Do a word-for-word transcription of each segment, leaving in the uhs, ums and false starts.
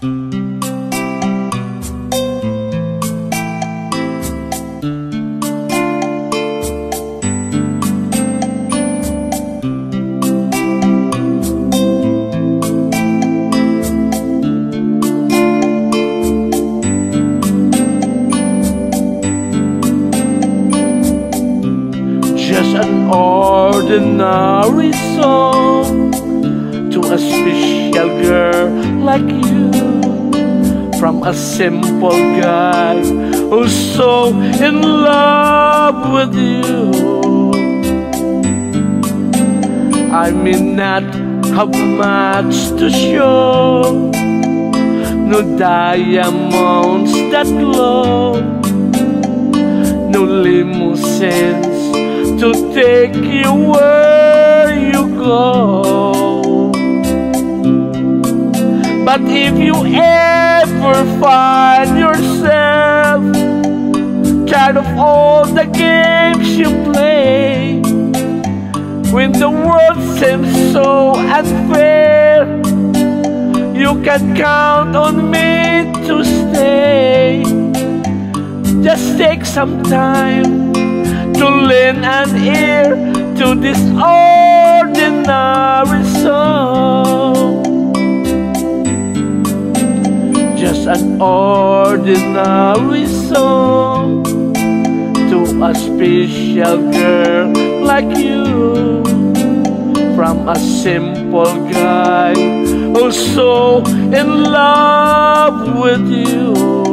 Just an ordinary song to a special girl like you, from a simple guy who's so in love with you. I may not have much to show, no diamonds that glow, no limousines to take you where you go. But if you ever find yourself tired of all the games you play, when the world seems so unfair, you can count on me to stay. Just take some time to lend an ear to this ordinary song. Just an ordinary song to a special girl like you, from a simple guy who's so in love with you.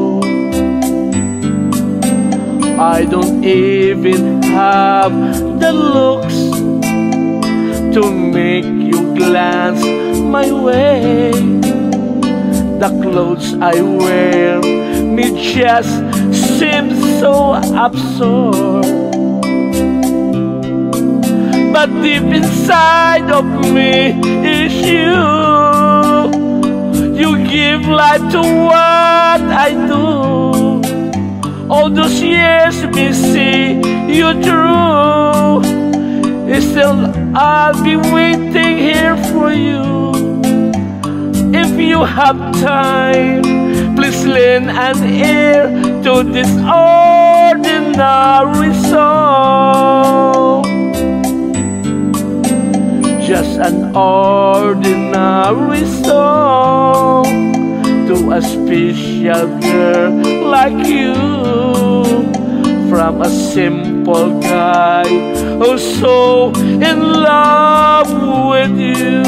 I don't even have the looks to make you glance my way. The clothes I wear me just seem so absurd, but deep inside of me is you. You give life to what I do. All those years me see you through, still I'll be waiting here for you. If you have time, please lend an ear to this ordinary song. Just an ordinary song to a special girl like you, from a simple guy who's so in love with you.